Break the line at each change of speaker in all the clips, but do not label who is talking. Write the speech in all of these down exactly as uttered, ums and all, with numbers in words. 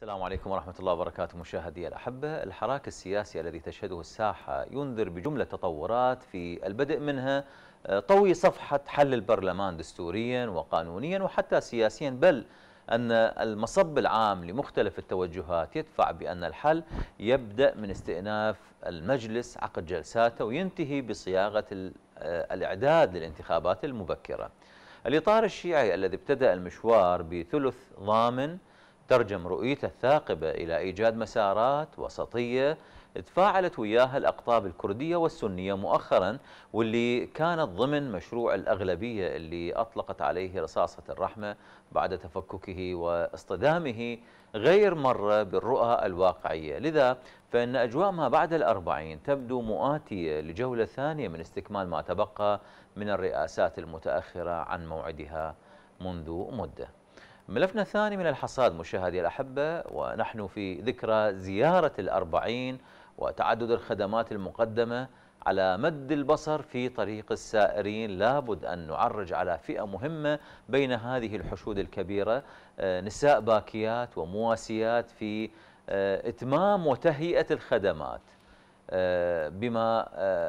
السلام عليكم ورحمة الله وبركاته. مشاهدي الأحبة، الحراك السياسي الذي تشهده الساحة ينذر بجملة تطورات، في البدء منها طوي صفحة حل البرلمان دستوريا وقانونيا وحتى سياسيا، بل أن المصب العام لمختلف التوجهات يدفع بأن الحل يبدأ من استئناف المجلس عقد جلساته وينتهي بصياغة الإعداد للانتخابات المبكرة. الإطار الشيعي الذي ابتدأ المشوار بثلث ضامن ترجم رؤيته الثاقبة إلى إيجاد مسارات وسطية تفاعلت وياها الأقطاب الكردية والسنية مؤخرا، واللي كانت ضمن مشروع الأغلبية اللي أطلقت عليه رصاصة الرحمة بعد تفككه واصطدامه غير مرة بالرؤى الواقعية. لذا فإن أجواء ما بعد الأربعين تبدو مؤاتية لجولة ثانية من استكمال ما تبقى من الرئاسات المتأخرة عن موعدها منذ مدة. ملفنا الثاني من الحصاد مشاهدي الأحبة، ونحن في ذكرى زيارة الأربعين وتعدد الخدمات المقدمة على مد البصر في طريق السائرين. لابد أن نعرج على فئة مهمة بين هذه الحشود الكبيرة، نساء باكيات ومواسيات في إتمام وتهيئة الخدمات بما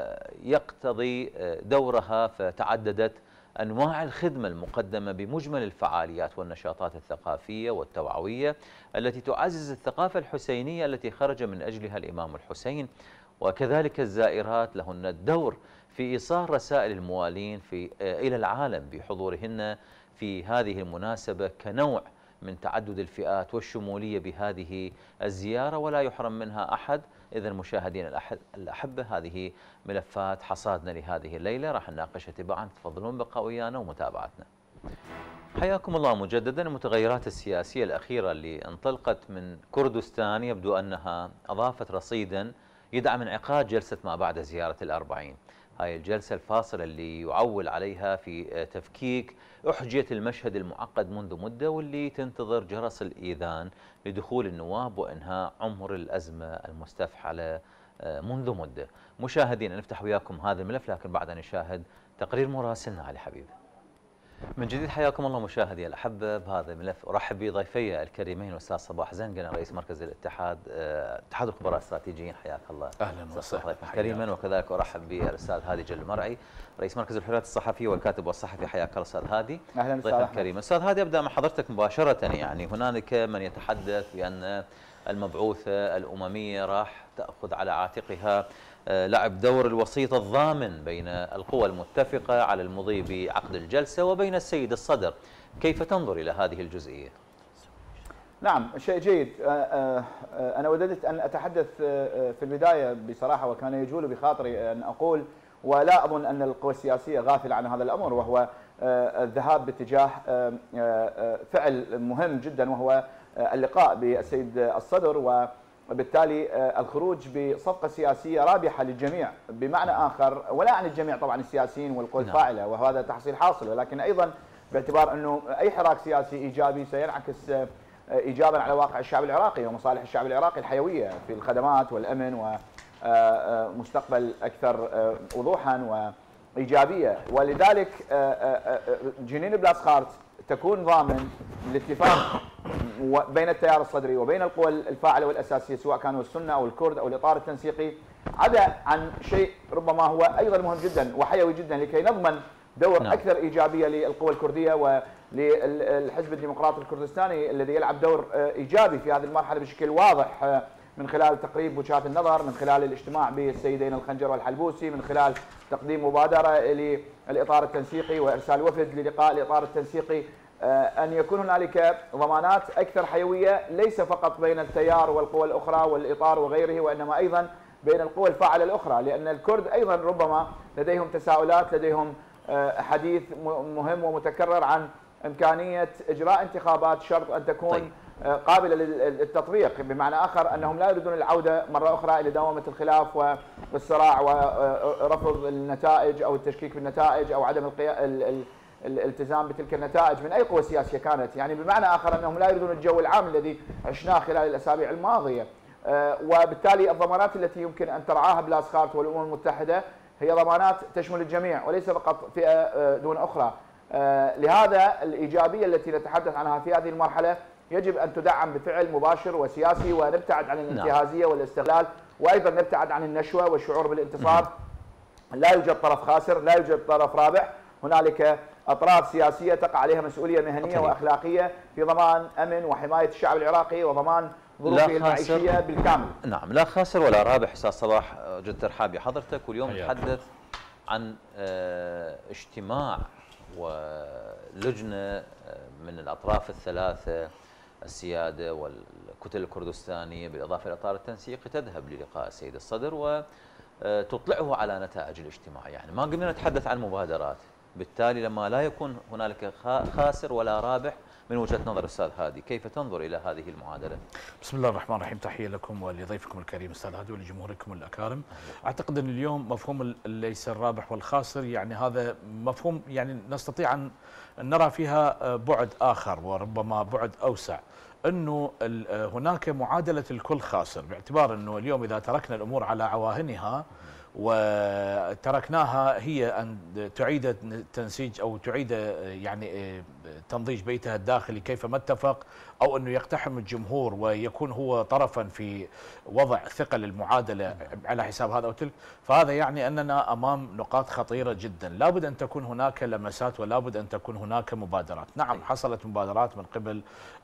يقتضي دورها، فتعددت أنواع الخدمة المقدمة بمجمل الفعاليات والنشاطات الثقافية والتوعوية التي تعزز الثقافة الحسينية التي خرج من أجلها الإمام الحسين، وكذلك الزائرات لهن الدور في إيصال رسائل الموالين في إلى العالم بحضورهن في هذه المناسبة كنوع من تعدد الفئات والشمولية بهذه الزيارة، ولا يحرم منها أحد. إذن مشاهدينا الأحبة، هذه ملفات حصادنا لهذه الليلة، راح نناقشها تباعا. تفضلون بقى ويانا ومتابعتنا. حياكم الله مجددا. المتغيرات السياسية الأخيرة اللي انطلقت من كردستان يبدو أنها أضافت رصيدا يدعم انعقاد جلسة ما بعد زيارة الأربعين. هاي الجلسة الفاصلة اللي يعول عليها في تفكيك أحجية المشهد المعقد منذ مدة، واللي تنتظر جرس الإيذان لدخول النواب وإنهاء عمر الأزمة المستفحلة منذ مدة. مشاهدينا، نفتح وياكم هذا الملف، لكن بعد أن نشاهد تقرير مراسلنا علي حبيب. من جديد حياكم الله مشاهدي الأحبة بهذا الملف. أرحب بضيفي الكريمين الأستاذ صباح زنقنة رئيس مركز الاتحاد اتحاد الخبراء الاستراتيجيين، حياك الله.
أهلا وسهلا
كريما. وكذلك أرحب بالأستاذ هادي جلمرعي رئيس مركز الحريات الصحفية والكاتب والصحفي، حياك الله أستاذ هادي.
أهلا
ضيفا كريما. أستاذ هادي، أبدأ مع حضرتك مباشرة. يعني هنالك من يتحدث بأن المبعوثة الأممية راح تأخذ على عاتقها لعب دور الوسيط الضامن بين القوى المتفقة على المضي بعقد الجلسة وبين السيد الصدر. كيف تنظر إلى هذه الجزئية؟
نعم، شيء جيد. أنا وددت أن أتحدث في البداية بصراحة، وكان يجول بخاطري أن أقول، ولا أظن أن القوى السياسية غافلة عن هذا الأمر، وهو الذهاب باتجاه فعل مهم جدا، وهو اللقاء بالسيد الصدر، و وبالتالي الخروج بصفقة سياسية رابحة للجميع. بمعنى آخر، ولا عن الجميع طبعا السياسيين والقوى الفاعلة، وهذا تحصيل حاصل، ولكن أيضا باعتبار أنه أي حراك سياسي إيجابي سينعكس إيجابا على واقع الشعب العراقي ومصالح الشعب العراقي الحيوية في الخدمات والأمن ومستقبل أكثر وضوحا وإيجابية. ولذلك جنين بلاسخارت تكون ضامن الاتفاق بين التيار الصدري وبين القوى الفاعله والاساسيه، سواء كانوا السنه او الكرد او الاطار التنسيقي، عدا عن شيء ربما هو ايضا مهم جدا وحيوي جدا لكي نضمن دور نعم. اكثر ايجابيه للقوى الكرديه وللحزب الديمقراطي الكردستاني الذي يلعب دور ايجابي في هذه المرحله بشكل واضح، من خلال تقريب وجهات النظر، من خلال الاجتماع بالسيدين الخنجر والحلبوسي، من خلال تقديم مبادره للاطار التنسيقي وارسال وفد للقاء الاطار التنسيقي، أن يكون هنالك ضمانات أكثر حيوية، ليس فقط بين التيار والقوى الأخرى والإطار وغيره، وإنما أيضا بين القوى الفاعلة الأخرى، لأن الكرد أيضا ربما لديهم تساؤلات، لديهم حديث مهم ومتكرر عن إمكانية إجراء انتخابات شرط أن تكون طيب. قابلة للتطبيق. بمعنى آخر أنهم لا يريدون العودة مرة أخرى إلى دوامة الخلاف والصراع ورفض النتائج أو التشكيك بالنتائج أو عدم القيام الالتزام بتلك النتائج من أي قوة سياسية كانت. يعني بمعنى آخر أنهم لا يريدون الجو العام الذي عشناه خلال الأسابيع الماضية، وبالتالي الضمانات التي يمكن أن ترعاها بلاسخارت والأمم المتحدة هي ضمانات تشمل الجميع وليس فقط فئة دون أخرى. لهذا الإيجابية التي نتحدث عنها في هذه المرحلة يجب أن تدعم بفعل مباشر وسياسي، ونبتعد عن الانتهازية والاستغلال، وأيضا نبتعد عن النشوة والشعور بالانتصار. لا يوجد طرف خاسر، لا يوجد طرف رابح، هنالك أطراف سياسية تقع عليها مسؤولية مهنية وأخلاقية في ضمان أمن وحماية الشعب العراقي وضمان ظروفه المعيشية بالكامل.
نعم، لا خاسر ولا رابح. أستاذ صلاح، جد ترحاب بحضرتك، واليوم نتحدث عن اجتماع ولجنة من الأطراف الثلاثة، السيادة والكتل الكردستانية بالإضافة إلى إطار التنسيقي، تذهب للقاء السيد الصدر وتطلعه على نتائج الاجتماع. يعني ما قمنا نتحدث عن مبادرات، بالتالي لما لا يكون هنالك خاسر ولا رابح من وجهة نظر أستاذ هادي، كيف تنظر إلى هذه المعادلة؟
بسم الله الرحمن الرحيم، تحية لكم ولضيفكم الكريم أستاذ هادي ولجمهوركم الأكارم. أعتقد أن اليوم مفهوم ليس الرابح والخاسر، يعني هذا مفهوم يعني نستطيع أن نرى فيها بعد آخر وربما بعد أوسع، أنه هناك معادلة الكل خاسر، باعتبار أنه اليوم إذا تركنا الأمور على عواهنها وتركناها هي أن تعيد التنسيج أو تعيد يعني تنضيج بيتها الداخلي كيفما اتفق، أو أنه يقتحم الجمهور ويكون هو طرفا في وضع ثقل المعادلة على حساب هذا أو تلك، فهذا يعني أننا أمام نقاط خطيرة جدا. لابد أن تكون هناك لمسات ولابد أن تكون هناك مبادرات. نعم، حصلت مبادرات من قبل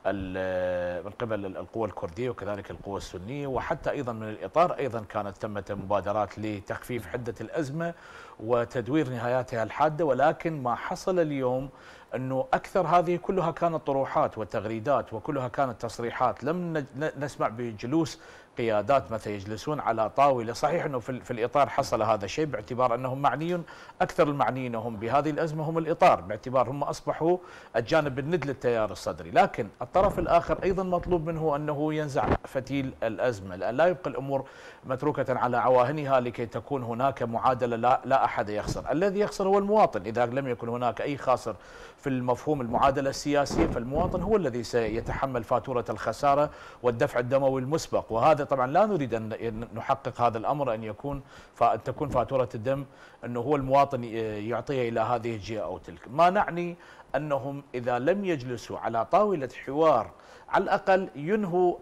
من قبل القوى الكردية وكذلك القوى السنية، وحتى أيضا من الإطار أيضا كانت تمت مبادرات لتخفيف حدة الأزمة وتدوير نهاياتها الحادة، ولكن ما حصل اليوم أنه أكثر هذه كلها كانت طروحات وتغريدات وكلها كانت تصريحات، لم نسمع بجلوس قيادات مثلا يجلسون على طاولة. صحيح أنه في الإطار حصل هذا الشيء باعتبار أنهم معنيون، أكثر المعنيين هم بهذه الأزمة هم الإطار، باعتبار هم أصبحوا الجانب الند للتيار الصدري، لكن الطرف الآخر أيضا مطلوب منه أنه ينزع فتيل الأزمة، لأن لا يبقى الأمور متروكة على عواهنها لكي تكون هناك معادلة لا, لا أحد يخسر. الذي يخسر هو المواطن. إذا لم يكن هناك أي خاسر في المفهوم المعادلة السياسية، فالمواطن هو الذي سيتحمل فاتورة الخسارة والدفع الدموي المسبق، وهذا طبعا لا نريد أن نحقق هذا الأمر، أن يكون فأن تكون فاتورة الدم أنه هو المواطن يعطيها إلى هذه الجهة أو تلك. ما نعني أنهم إذا لم يجلسوا على طاولة حوار على الأقل ينهوا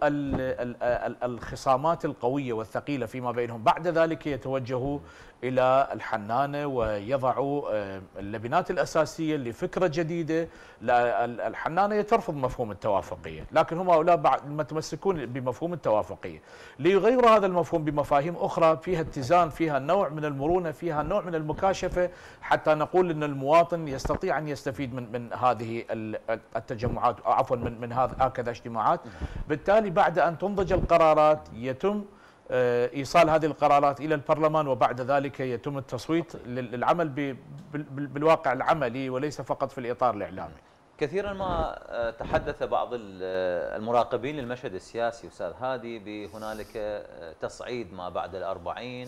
الخصامات القوية والثقيلة فيما بينهم، بعد ذلك يتوجهوا إلى الحنانة ويضعوا اللبنات الأساسية لفكرة جديدة. الحنانة ترفض مفهوم التوافقية، لكن هم هؤلاء بعد متمسكون بمفهوم التوافقية، ليغيروا هذا المفهوم بمفاهيم أخرى فيها اتزان، فيها نوع من المرونة، فيها نوع من المكاشفة، حتى نقول أن المواطن يستطيع أن يستفيد من من هذه التجمعات، عفوا من من هكذا اجتماعات. بالتالي بعد أن تنضج القرارات يتم إيصال هذه القرارات إلى البرلمان، وبعد ذلك يتم التصويت للعمل بالواقع العملي وليس فقط في الإطار الإعلامي.
كثيرا ما تحدث بعض المراقبين للمشهد السياسي أستاذ هادي بهنالك تصعيد ما بعد الأربعين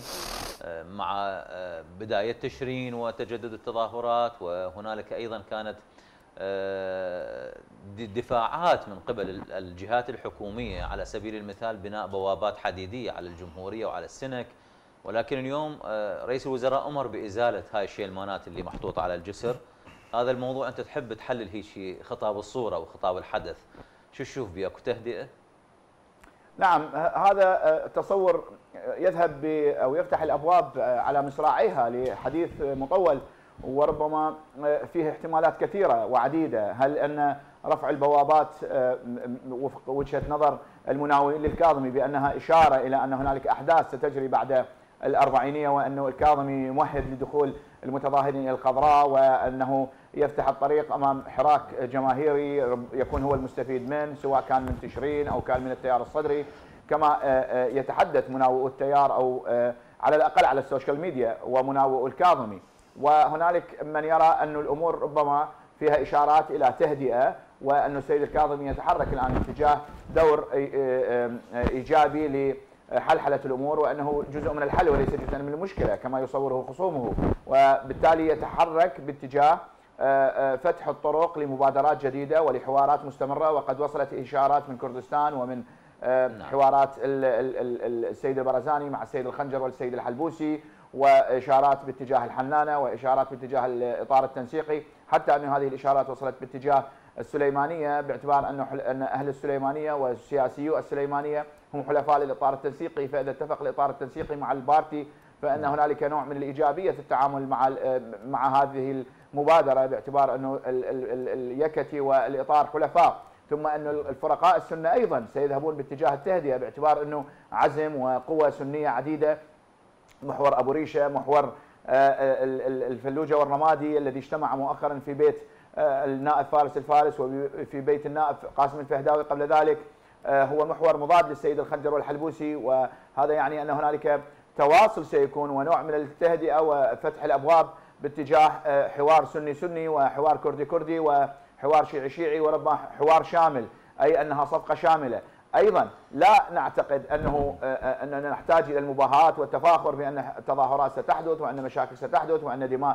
مع بداية تشرين وتجدد التظاهرات، وهنالك أيضا كانت دفاعات من قبل الجهات الحكومية، على سبيل المثال بناء بوابات حديدية على الجمهورية وعلى السنك، ولكن اليوم رئيس الوزراء أمر بإزالة هاي الشيلمانات اللي محطوطة على الجسر. هذا الموضوع أنت تحب تحلل هيك شيء خطاب الصورة وخطاب الحدث، شو تشوف بيه؟ اكو تهدئة؟
نعم، هذا تصور يذهب أو يفتح الأبواب على مصراعيها لحديث مطول، وربما فيه احتمالات كثيرة وعديدة. هل أن رفع البوابات وفق وجهة نظر المناورين للكاظمي بأنها إشارة إلى أن هنالك أحداث ستجري بعد الأربعينية، وأنه الكاظمي موحد لدخول المتظاهرين إلى الخضراء، وأنه يفتح الطريق أمام حراك جماهيري يكون هو المستفيد منه، سواء كان من تشرين أو كان من التيار الصدري، كما يتحدث مناوئو التيار أو على الأقل على السوشيال ميديا ومناوئو الكاظمي. وهنالك من يرى أن الأمور ربما فيها إشارات إلى تهدئة، وأن السيد الكاظمي يتحرك الآن اتجاه دور إيجابي لحلحلة الأمور، وأنه جزء من الحل وليس جزءا من المشكلة كما يصوره خصومه، وبالتالي يتحرك باتجاه فتح الطرق لمبادرات جديدة ولحوارات مستمرة. وقد وصلت إشارات من كردستان ومن حوارات السيد البرزاني مع السيد الخنجر والسيد الحلبوسي، وإشارات باتجاه الحنانة، وإشارات باتجاه الإطار التنسيقي، حتى أن هذه الإشارات وصلت باتجاه السليمانيه، باعتبار انه ان اهل السليمانيه وسياسيو السليمانيه هم حلفاء للاطار التنسيقي، فاذا اتفق الاطار التنسيقي مع البارتي فان هنالك نوع من الايجابيه في التعامل مع مع هذه المبادره، باعتبار انه اليكتي والاطار حلفاء، ثم أن الفرقاء السنة أيضا سيذهبون باتجاه التهدئة، باعتبار أنه عزم وقوة سنية عديدة، محور أبو ريشة، محور الفلوجة والرمادي الذي اجتمع مؤخرا في بيت النائب فارس الفارس وفي بيت النائب قاسم الفهداوي قبل ذلك، هو محور مضاد للسيد الخنجر والحلبوسي، وهذا يعني أن هنالك تواصل سيكون ونوع من التهدئة وفتح الأبواب باتجاه حوار سني سني وحوار كردي كردي وحوار شيعي شيعي، وربما حوار شامل، أي أنها صفقة شاملة. أيضا لا نعتقد أنه أننا نحتاج إلى المباهات والتفاخر بأن تظاهرات ستحدث وأن مشاكل ستحدث وأن دماء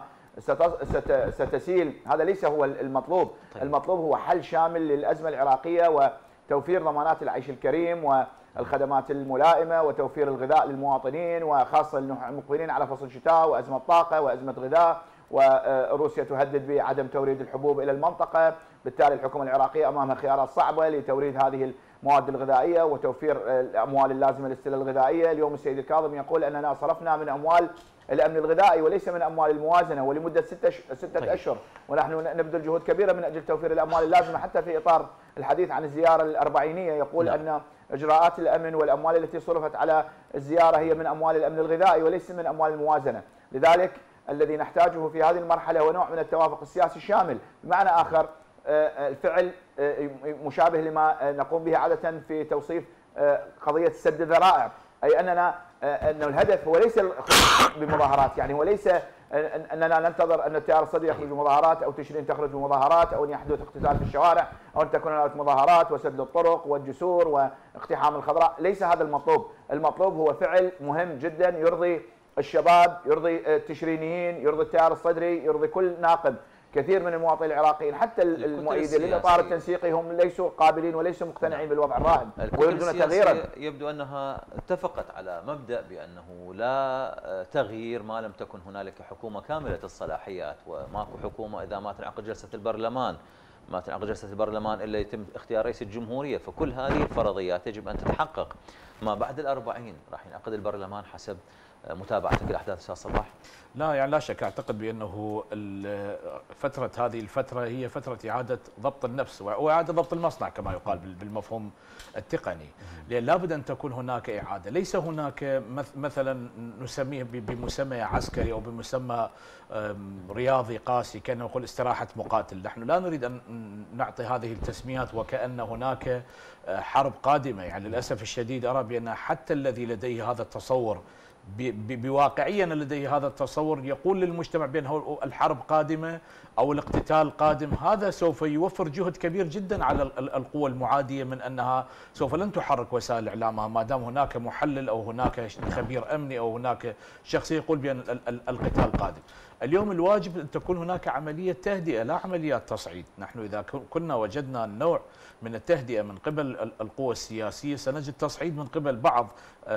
ستسيل، هذا ليس هو المطلوب. طيب. المطلوب هو حل شامل للأزمة العراقية وتوفير ضمانات العيش الكريم والخدمات الملائمة وتوفير الغذاء للمواطنين، وخاصة المقبلين على فصل الشتاء وأزمة طاقة وأزمة غذاء، وروسيا تهدد بعدم توريد الحبوب إلى المنطقة، بالتالي الحكومة العراقية أمامها خيارات صعبة لتوريد هذه المواد الغذائية وتوفير الأموال اللازمة للسلة الغذائية. اليوم السيد الكاظم يقول أننا صرفنا من أموال الأمن الغذائي وليس من أموال الموازنة ولمدة ستة ستة أشهر، ونحن نبذل جهود كبيرة من أجل توفير الأموال اللازمة، حتى في إطار الحديث عن الزيارة الأربعينية يقول لا. أن إجراءات الأمن والأموال التي صرفت على الزيارة هي من أموال الأمن الغذائي وليس من أموال الموازنة. لذلك الذي نحتاجه في هذه المرحلة هو نوع من التوافق السياسي الشامل، بمعنى آخر الفعل مشابه لما نقوم به عادة في توصيف قضية سد الذرائع، أي أننا أن الهدف هو ليس بمظاهرات، يعني وليس أننا ننتظر أن التيار الصدري يخرج بمظاهرات أو تشرين تخرج بمظاهرات أو أن يحدث اقتتال في الشوارع أو أن تكون هناك مظاهرات وسد الطرق والجسور واقتحام الخضراء، ليس هذا المطلوب. المطلوب هو فعل مهم جدا يرضي الشباب، يرضي التشرينيين، يرضي التيار الصدري، يرضي كل ناقد. كثير من المواطنين العراقيين حتى المؤيدين للاطار التنسيقي هم ليسوا قابلين وليسوا مقتنعين بالوضع الراهن ويريدون تغييرا.
يبدو انها اتفقت على مبدا بانه لا تغيير ما لم تكن هنالك حكومه كامله الصلاحيات، وماكو حكومه اذا ما تنعقد جلسه البرلمان، ما تنعقد جلسه البرلمان الا يتم اختيار رئيس الجمهوريه، فكل هذه الفرضيات يجب ان تتحقق. ما بعد الأربعين راح ينعقد البرلمان حسب متابعتك الاحداث استاذ صلاح؟
لا يعني لا شك، اعتقد بانه فتره هذه الفتره هي فتره اعاده ضبط النفس واعاده ضبط المصنع كما يقال بالمفهوم التقني، لان لابد ان تكون هناك اعاده، ليس هناك مثلا نسميه بمسمى عسكري او بمسمى رياضي قاسي كان نقول استراحه مقاتل، نحن لا نريد ان نعطي هذه التسميات وكأن هناك حرب قادمه، يعني للاسف الشديد ارى بان حتى الذي لديه هذا التصور بواقعيا لديه هذا التصور يقول للمجتمع بأنه الحرب قادمة أو الاقتتال قادم، هذا سوف يوفر جهد كبير جدا على القوى المعادية من أنها سوف لن تحرك وسائل إعلامها ما دام هناك محلل أو هناك خبير أمني أو هناك شخص يقول بأن القتال قادم. اليوم الواجب أن تكون هناك عملية تهدئة لا عمليات تصعيد. نحن إذا كنا وجدنا نوع من التهدئة من قبل القوى السياسية سنجد تصعيد من قبل بعض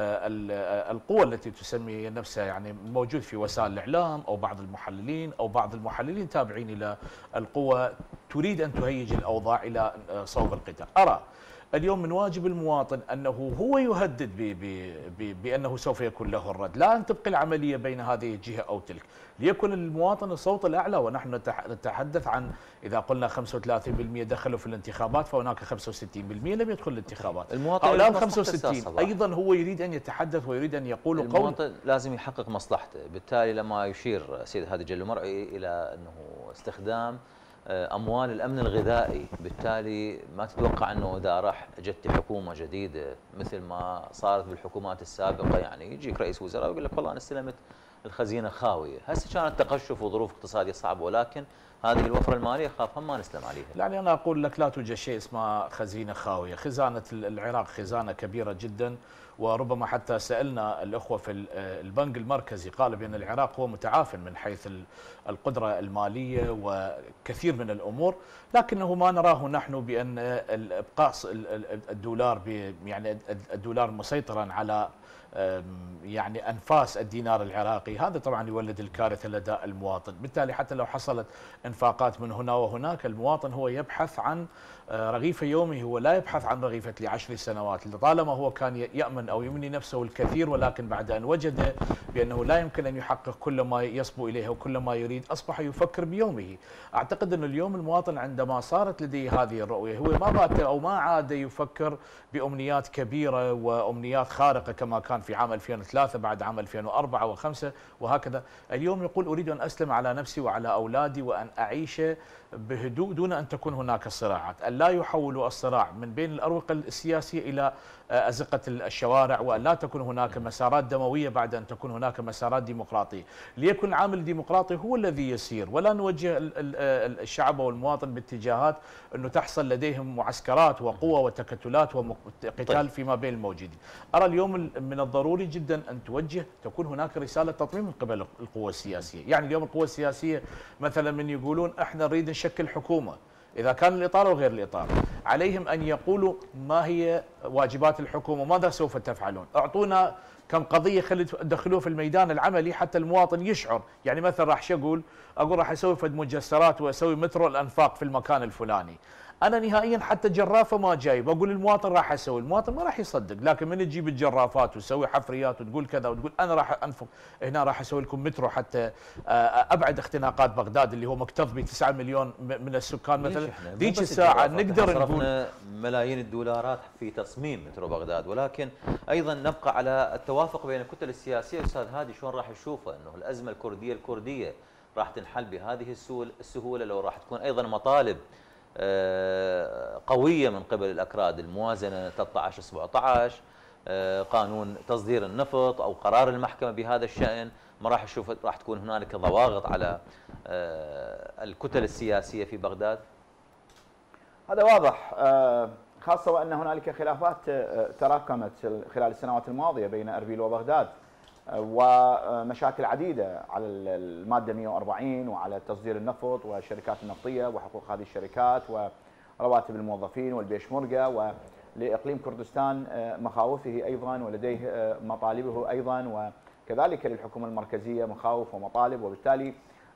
القوى التي تسمي نفسها يعني موجود في وسائل الإعلام أو بعض المحللين أو بعض المحللين تابعين إلى القوى تريد أن تهيج الأوضاع إلى صوب القتال. أرى اليوم من واجب المواطن أنه هو يهدد ب ب ب بأنه سوف يكون له الرد، لا أن تبقي العملية بين هذه الجهة أو تلك، ليكن المواطن الصوت الأعلى. ونحن نتحدث عن إذا قلنا خمسة وثلاثين بالمئة دخلوا في الانتخابات فهناك خمسة وستين بالمئة لم يدخل الانتخابات.
المواطن
خمسة وستين أيضا هو يريد أن يتحدث ويريد أن يقول قول.
المواطن لازم يحقق مصلحته، بالتالي لما يشير سيد هادي جل مرعي إلى أنه استخدام أموال الأمن الغذائي، بالتالي ما تتوقع أنه إذا راح جت حكومة جديدة مثل ما صارت بالحكومات السابقة يعني يجيك رئيس وزراء ويقول لك والله أنا استلمت الخزينة خاوية، هسه كانت تقشف وظروف اقتصادية صعبة ولكن هذه الوفرة المالية خاف هم ما نسلم عليها.
يعني أنا أقول لك لا توجد شيء اسمه خزينة خاوية، خزانة العراق خزانة كبيرة جدا، وربما حتى سألنا الأخوة في البنك المركزي قال بأن العراق هو متعاف من حيث القدرة المالية وكثير من الأمور، لكنه ما نراه نحن بأن إبقاء الدولار يعني الدولار مسيطرا على يعني أنفاس الدينار العراقي، هذا طبعا يولد الكارثة لدى المواطن. بالتالي حتى لو حصلت انفاقات من هنا وهناك، المواطن هو يبحث عن رغيف يومي، هو لا يبحث عن رغيفة لعشر سنوات. لطالما هو كان يأمن أو يمني نفسه الكثير، ولكن بعد أن وجد بأنه لا يمكن أن يحقق كل ما يصبو إليه وكل ما يريد، أصبح يفكر بيومه. أعتقد أن اليوم المواطن عندما صارت لديه هذه الرؤية، هو ما بات أو ما عاد يفكر بأمنيات كبيرة وأمنيات خارقة كما كان في عام ألفين وثلاثة بعد عام ألفين وأربعة وخمسة وهكذا. اليوم يقول أريد أن أسلم على نفسي وعلى أولادي وأن أعيش بهدوء دون أن تكون هناك صراعات، أن لا يحولوا الصراع من بين الأروقة السياسية إلى أزقة الشوارع، وأن لا تكون هناك مسارات دموية بعد أن تكون هناك مسارات ديمقراطية. ليكن العامل الديمقراطي هو الذي يسير، ولا نوجه الشعب والمواطن باتجاهات أنه تحصل لديهم معسكرات وقوة وتكتلات وقتال فيما بين الموجودين. أرى اليوم من الضروري جدا أن توجه تكون هناك رسالة تطمين من قبل القوى السياسية. يعني اليوم القوى السياسية مثلا من يقولون احنا نريد نشكل حكومة، إذا كان الإطار أو غير الإطار، عليهم أن يقولوا ما هي واجبات الحكومة وماذا سوف تفعلون. أعطونا كم قضية خلي تدخلوه في الميدان العملي حتى المواطن يشعر. يعني مثلا راح شو أقول أقول راح أسوي فد مجسرات وأسوي مترو الأنفاق في المكان الفلاني، أنا نهائيا حتى جرافة ما جايب، أقول المواطن راح أسوي، المواطن ما راح يصدق. لكن من تجيب الجرافات وتسوي حفريات وتقول كذا وتقول أنا راح أنفق هنا، راح أسوي لكم مترو حتى أبعد اختناقات بغداد اللي هو مكتظ ب تسعة مليون من السكان مثلا، ذيك الساعة نقدر نقول
ملايين الدولارات في تصميم مترو بغداد. ولكن أيضا نبقى على التوافق بين الكتل السياسية. أستاذ هادي شلون راح تشوفه أنه الأزمة الكردية الكردية راح تنحل بهذه السهولة لو راح تكون أيضا مطالب قوية من قبل الأكراد، الموازنة ثلاثة عشر سبعة عشر، قانون تصدير النفط أو قرار المحكمة بهذا الشأن؟ ما راح نشوف راح تكون هنالك ضواغط على الكتل السياسية في بغداد؟
هذا واضح، خاصة وأن هنالك خلافات تراكمت خلال السنوات الماضية بين أربيل وبغداد، ومشاكل عديدة على المادة مئة وأربعين وعلى تصدير النفط والشركات النفطية وحقوق هذه الشركات ورواتب الموظفين والبيشمركة، ولإقليم كردستان مخاوفه أيضا ولديه مطالبه أيضا، وكذلك للحكومة المركزية مخاوف ومطالب. وبالتالي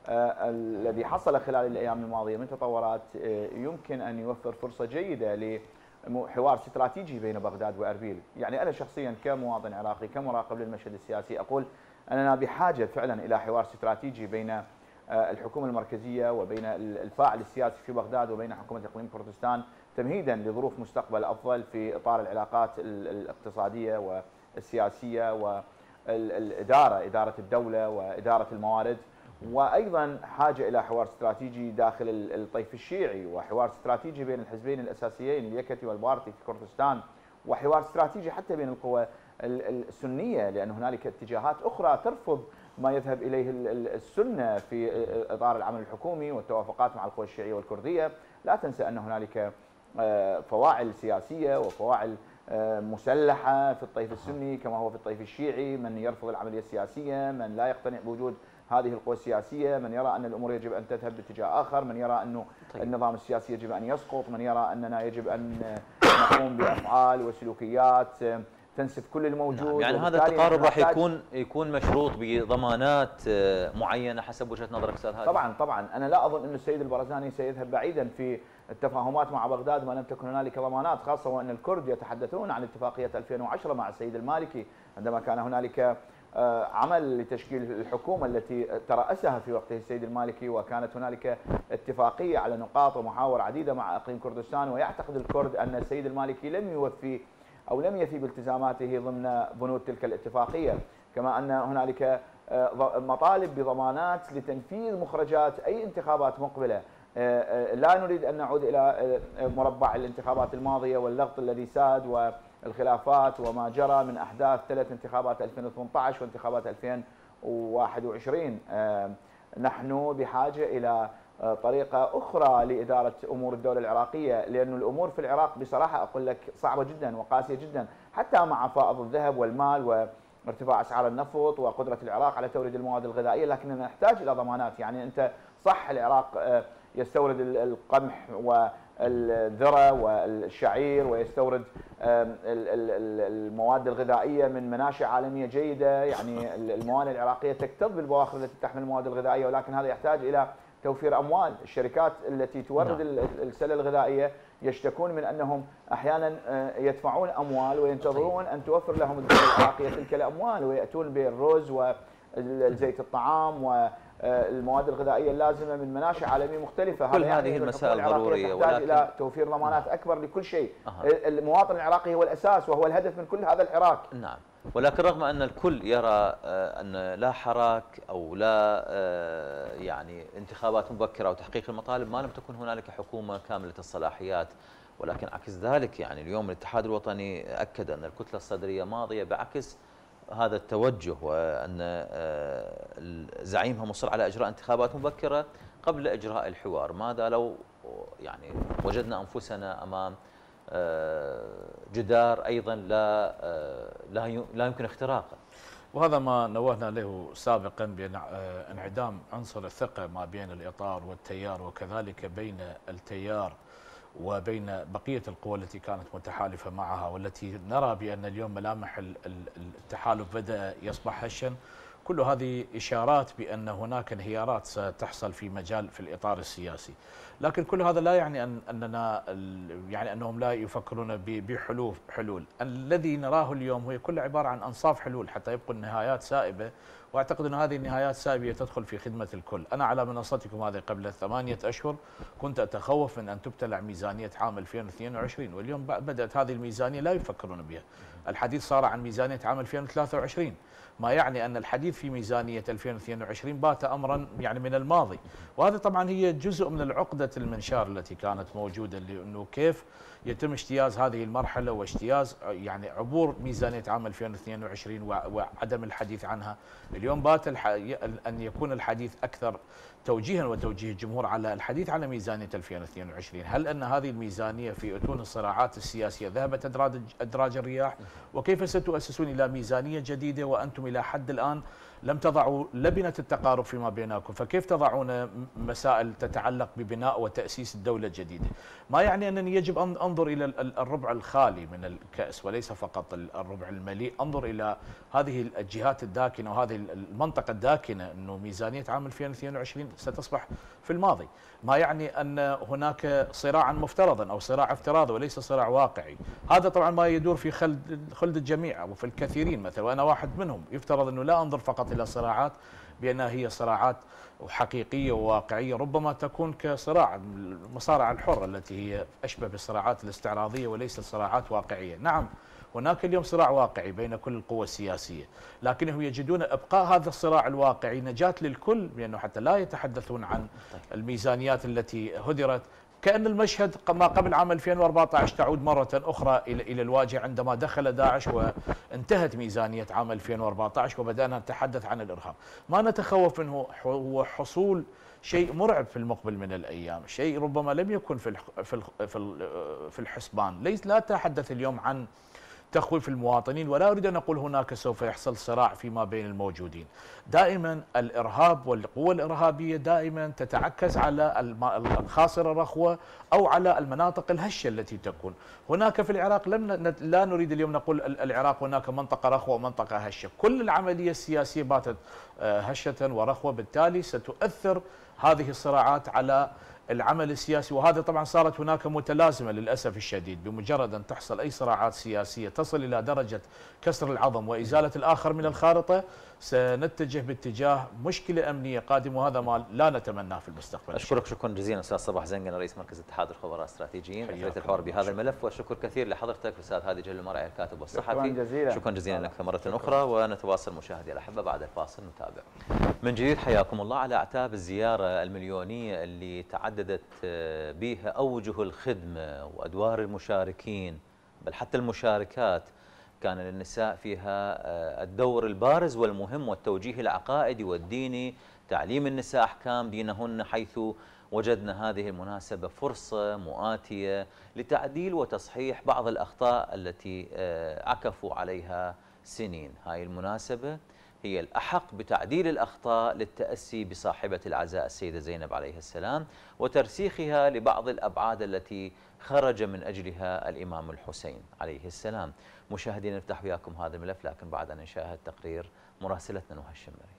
الذي حصل خلال الأيام الماضية من تطورات يمكن أن يوفر فرصة جيدة حوار استراتيجي بين بغداد وأربيل. يعني أنا شخصيا كمواطن عراقي كمراقب للمشهد السياسي أقول أننا بحاجة فعلا إلى حوار استراتيجي بين الحكومة المركزية وبين الفاعل السياسي في بغداد وبين حكومة إقليم كردستان، تمهيدا لظروف مستقبل أفضل في إطار العلاقات الاقتصادية والسياسية والإدارة، إدارة الدولة وإدارة الموارد. وأيضا حاجة إلى حوار استراتيجي داخل الطيف الشيعي، وحوار استراتيجي بين الحزبين الأساسيين اليكتي والبارتي في كردستان، وحوار استراتيجي حتى بين القوى السنية، لأن هنالك اتجاهات أخرى ترفض ما يذهب إليه السنة في إطار العمل الحكومي والتوافقات مع القوى الشيعية والكردية. لا تنسى أن هنالك فواعل سياسية وفواعل مسلحة في الطيف السني كما هو في الطيف الشيعي، من يرفض العملية السياسية، من لا يقتنع بوجود هذه القوى السياسية، من يرى أن الأمور يجب أن تذهب باتجاه آخر، من يرى أنه طيب. النظام السياسي يجب أن يسقط، من يرى أننا يجب أن نقوم بأفعال وسلوكيات تنسف كل الموجود.
نعم. يعني هذا التقارب راح يكون يكون مشروط بضمانات معينة حسب وجهة نظرك أستاذ هادي؟
طبعا طبعا أنا لا أظن أن السيد البرزاني سيذهب بعيدا في التفاهمات مع بغداد ما لم تكن هنالك ضمانات، خاصة وأن الكرد يتحدثون عن اتفاقية ألفين وعشرة مع السيد المالكي عندما كان هنالك عمل لتشكيل الحكومة التي ترأسها في وقته السيد المالكي، وكانت هنالك اتفاقية على نقاط ومحاور عديدة مع إقليم كردستان. ويعتقد الكرد أن السيد المالكي لم يوفي أو لم يفي بالتزاماته ضمن بنود تلك الاتفاقية، كما أن هنالك مطالب بضمانات لتنفيذ مخرجات أي انتخابات مقبلة. لا نريد أن نعود إلى مربع الانتخابات الماضية واللغط الذي ساد والخلافات وما جرى من أحداث ثلاث انتخابات ألفين وثمانية عشر وانتخابات ألفين وواحد وعشرين. نحن بحاجة إلى طريقة أخرى لإدارة أمور الدولة العراقية، لأن الأمور في العراق بصراحة أقول لك صعبة جدا وقاسية جدا، حتى مع فائض الذهب والمال وارتفاع أسعار النفط وقدرة العراق على توريد المواد الغذائية، لكننا نحتاج إلى ضمانات. يعني أنت صح العراق يستورد القمح الذرة والشعير، ويستورد المواد الغذائية من مناشئ عالمية جيدة. يعني الموانئ العراقية تكتظ بالبواخر التي تحمل المواد الغذائية، ولكن هذا يحتاج إلى توفير أموال. الشركات التي تورد السلة الغذائية يشتكون من أنهم أحيانا يدفعون أموال وينتظرون أن توفر لهم الدولة العراقية تلك الأموال، ويأتون بالرز والزيت الطعام والمواد الغذائية اللازمة من مناشئ عالمية مختلفة.
كل هذه المسائل ضرورية،
تحتاج ولكن إلى توفير ضمانات أكبر لكل شيء. أه. المواطن العراقي هو الأساس وهو الهدف من كل هذا الحراك.
نعم، ولكن رغم أن الكل يرى أن لا حراك أو لا يعني انتخابات مبكرة أو تحقيق المطالب، ما لم تكن هنالك حكومة كاملة الصلاحيات. ولكن عكس ذلك، يعني اليوم الاتحاد الوطني أكد أن الكتلة الصدرية ماضية بعكس هذا التوجه، وأن زعيمها مصر على إجراء انتخابات مبكرة قبل إجراء الحوار. ماذا لو يعني وجدنا أنفسنا أمام جدار أيضا لا لا لا يمكن اختراقه؟
وهذا ما نوهنا له سابقا بأن انعدام عنصر الثقة ما بين الإطار والتيار، وكذلك بين التيار وبين بقية القوى التي كانت متحالفة معها، والتي نرى بأن اليوم ملامح التحالف بدأ يصبح هشا. كل هذه إشارات بأن هناك انهيارات ستحصل في مجال في الإطار السياسي. لكن كل هذا لا يعني أن أننا يعني أنهم لا يفكرون بحلول حلول. الذي نراه اليوم هو كل عبارة عن أنصاف حلول حتى يبقوا النهايات سائبة، واعتقد ان هذه النهايات السائبه تدخل في خدمه الكل. انا على منصتكم هذه قبل ثمانيه اشهر كنت اتخوف من ان تبتلع ميزانيه عام ألفين واثنين وعشرين، واليوم بدات هذه الميزانيه لا يفكرون بها. الحديث صار عن ميزانيه عام ألفين وثلاثة وعشرين، ما يعني ان الحديث في ميزانيه ألفين واثنين وعشرين بات امرا يعني من الماضي. وهذا طبعا هي جزء من العقده المنشار التي كانت موجوده، لانه كيف يتم اجتياز هذه المرحله واجتياز يعني عبور ميزانيه عام ألفين واثنين وعشرين وعدم الحديث عنها. اليوم بات ان يكون الحديث اكثر توجيها وتوجيه الجمهور على الحديث على ميزانيه ألفين واثنين وعشرين. هل ان هذه الميزانيه في اتون الصراعات السياسيه ذهبت ادراج ادراج الرياح؟ وكيف ستؤسسون الى ميزانيه جديده وانتم الى حد الان لم تضعوا لبنه التقارب فيما بينكم؟ فكيف تضعون مسائل تتعلق ببناء وتاسيس الدوله الجديده؟ ما يعني انني يجب ان انظر الى الربع الخالي من الكاس وليس فقط الربع المليء، انظر الى هذه الجهات الداكنه وهذه المنطقه الداكنه، انه ميزانيه عام ألفين واثنين وعشرين ستصبح في الماضي. ما يعني ان هناك صراعا مفترضا او صراع افتراضي وليس صراع واقعي. هذا طبعا ما يدور في خلد خلد الجميع وفي الكثيرين مثلا، وانا واحد منهم. يفترض انه لا انظر فقط الى صراعات بانها هي صراعات حقيقيه وواقعيه، ربما تكون كصراع المصارعه الحره التي هي اشبه بالصراعات الاستعراضيه وليست صراعات واقعيه. نعم هناك اليوم صراع واقعي بين كل القوى السياسيه، لكنهم يجدون ابقاء هذا الصراع الواقعي نجاة للكل، لانه حتى لا يتحدثون عن الميزانيات التي هدرت. كأن المشهد ما قبل عام ألفين وأربعة عشر تعود مرة أخرى إلى إلى الواجهة عندما دخل داعش وانتهت ميزانية عام ألفين وأربعة عشر وبدأنا نتحدث عن الإرهاب. ما نتخوف منه هو حصول شيء مرعب في المقبل من الأيام، شيء ربما لم يكن في في في الحسبان. ليس لا أتحدث اليوم عن تخويف المواطنين، ولا أريد أن أقول هناك سوف يحصل صراع فيما بين الموجودين. دائما الإرهاب والقوى الإرهابية دائما تتعكز على الخاصرة الرخوة أو على المناطق الهشة التي تكون هناك في العراق. لم لا نريد اليوم نقول العراق هناك منطقة رخوة ومنطقة هشة، كل العملية السياسية باتت هشة ورخوة، بالتالي ستؤثر هذه الصراعات على العمل السياسي. وهذا طبعا صارت هناك متلازمة للأسف الشديد، بمجرد أن تحصل أي صراعات سياسية تصل إلى درجة كسر العظم وإزالة الآخر من الخارطة، سنتجه باتجاه مشكلة أمنية قادمة، وهذا ما لا نتمناه في المستقبل.
أشكرك شكرا جزيلا أستاذ صباح زنقن رئيس مركز اتحاد الخبراء الاستراتيجيين أثريت الحوار بهذا الملف، وشكر كثير لحضرتك أستاذ هادي جل المرعي الكاتب والصحفي.
شكرا جزيلا.
شكرا جزيلا لك مرة أخرى، ونتواصل مشاهدي الأحبة بعد الفاصل نتابع من جديد. حياكم الله على أعتاب الزيارة المليونية اللي تعددت بها أوجه الخدمة وأدوار المشاركين، بل حتى المشاركات كان للنساء فيها الدور البارز والمهم، والتوجيه العقائدي والديني، تعليم النساء أحكام دينهن، حيث وجدنا هذه المناسبة فرصة مؤاتية لتعديل وتصحيح بعض الأخطاء التي عكفوا عليها سنين. هاي المناسبة هي الأحق بتعديل الأخطاء للتأسي بصاحبة العزاء السيدة زينب عليه السلام وترسيخها لبعض الأبعاد التي خرج من أجلها الإمام الحسين عليه السلام. مشاهدينا نفتح وياكم هذا الملف، لكن بعد أن نشاهد تقرير مراسلتنا نهى الشمري.